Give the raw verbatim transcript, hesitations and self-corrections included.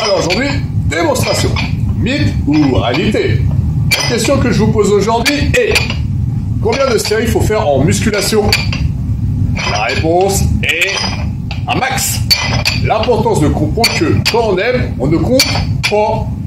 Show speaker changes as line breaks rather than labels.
Alors aujourd'hui, démonstration. Mythe ou réalité? La question que je vous pose aujourd'hui est: combien de séries il faut faire en musculation? La réponse est un max. L'importance de comprendre que quand on aime, on ne compte pas.